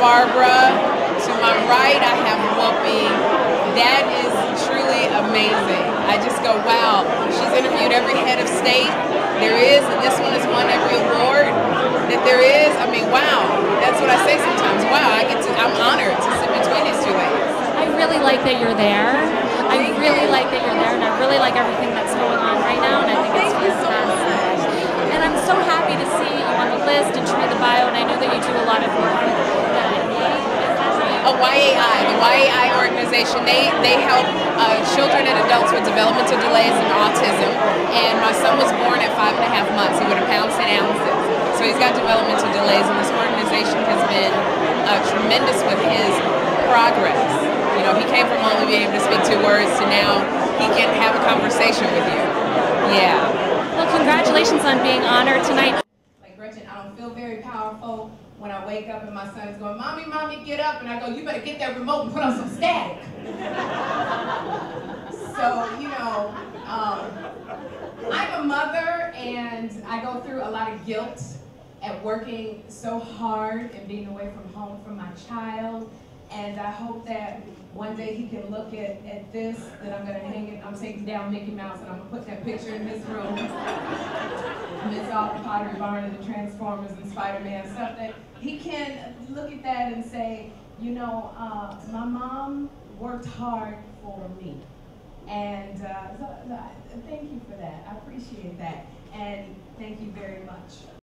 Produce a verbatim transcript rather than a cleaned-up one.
Barbara. To my right, I have Whoopi. That is truly amazing. I just go, wow. She's interviewed every head of state there is, and this one has won every award that there is. I mean, wow. That's what I say sometimes. Wow, I get to, I'm honored to sit between these two ladies. I really like that you're there. I really like that you're there, and I really like everything that's going on right now, and I think it's fantastic. And I'm so happy to see you on the list and to read the bio, and I know that you do a lot of work with the A Y A I, the Y A I organization, they, they help uh, children and adults with developmental delays and autism. And my son was born at five and a half months. He would have pounds and ounces. So he's got developmental delays, and this organization has been uh, tremendous with his progress. You know, he came from only being able to speak two words to now he can have a conversation with you. Yeah. Well, congratulations on being honored tonight. Like Gretchen, I don't feel very powerful when I wake up and my son is going, "Mommy, Mommy, get up." And I go, "You better get that remote and put on some static." So, you know, um, I'm a mother, and I go through a lot of guilt at working so hard and being away from home from my child. And I hope that one day he can look at, at this, that I'm going to hang it. I'm taking down Mickey Mouse, and I'm going to put that picture in his room. And it's all the Pottery Barn and the Transformers and Spider-Man stuff, that he can look at that and say, you know, uh, my mom worked hard for me. And uh, so, so, thank you for that. I appreciate that. And thank you very much.